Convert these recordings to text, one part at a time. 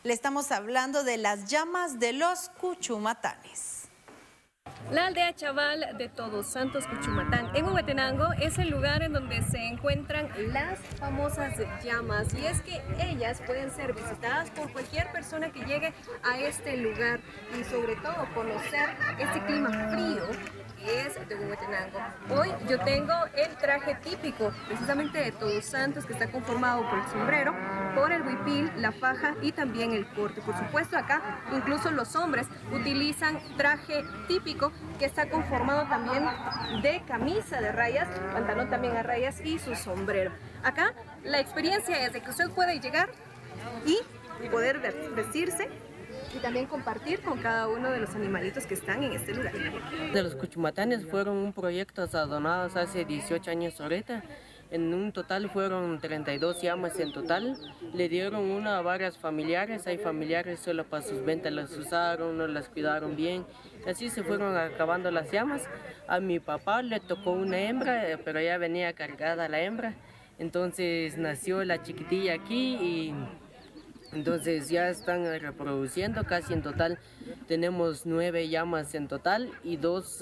Le estamos hablando de las llamas de los Cuchumatanes. La aldea Chaval de Todos Santos, Cuchumatán, en Huehuetenango, es el lugar en donde se encuentran las famosas llamas. Y es que ellas pueden ser visitadas por cualquier persona que llegue a este lugar y sobre todo conocer este clima frío que es de Huehuetenango. Hoy yo tengo el traje típico precisamente de Todos Santos, que está conformado por el sombrero, por el huipil, la faja y también el corte. Por supuesto, acá incluso los hombres utilizan traje típico que está conformado también de camisa de rayas, pantalón también a rayas y su sombrero. Acá la experiencia es de que usted puede llegar y poder vestirse y también compartir con cada uno de los animalitos que están en este lugar. De los Cuchumatanes fueron un proyecto donados hace 18 años ahorita. En un total fueron 32 llamas en total. Le dieron una a varias familiares. Hay familiares solo para sus ventas las usaron, no las cuidaron bien. Así se fueron acabando las llamas. A mi papá le tocó una hembra, pero ya venía cargada la hembra. Entonces nació la chiquitilla aquí y entonces ya están reproduciendo. Casi en total tenemos 9 llamas en total y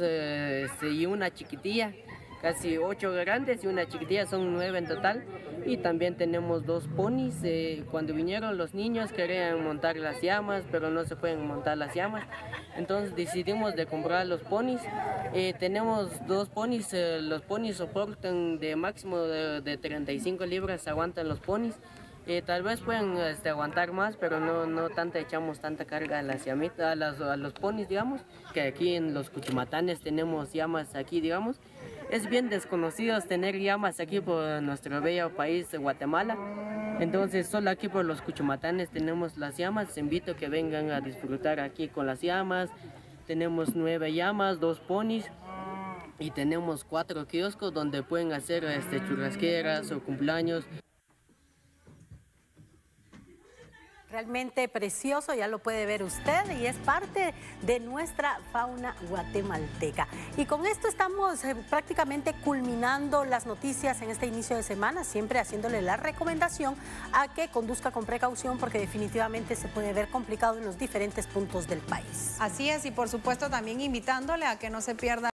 y una chiquitilla. Casi 8 grandes y una chiquitilla, son 9 en total. Y también tenemos 2 ponis. Cuando vinieron los niños querían montar las llamas, pero no se pueden montar las llamas. Entonces decidimos de comprar los ponis. Tenemos 2 ponis. Los ponis soportan de máximo de 35 libras, aguantan los ponis. Tal vez pueden aguantar más, pero no echamos tanta carga a las llamitas, a los ponis, digamos. Que aquí en los Cuchumatanes tenemos llamas aquí, digamos. Es bien desconocido tener llamas aquí por nuestro bello país de Guatemala. Entonces solo aquí por los Cuchumatanes tenemos las llamas. Les invito a que vengan a disfrutar aquí con las llamas. Tenemos 9 llamas, 2 ponis. Y tenemos 4 kioscos donde pueden hacer churrasqueras o cumpleaños. Realmente precioso, ya lo puede ver usted y es parte de nuestra fauna guatemalteca. Y con esto estamos prácticamente culminando las noticias en este inicio de semana, siempre haciéndole la recomendación a que conduzca con precaución porque definitivamente se puede ver complicado en los diferentes puntos del país. Así es, y por supuesto también invitándole a que no se pierda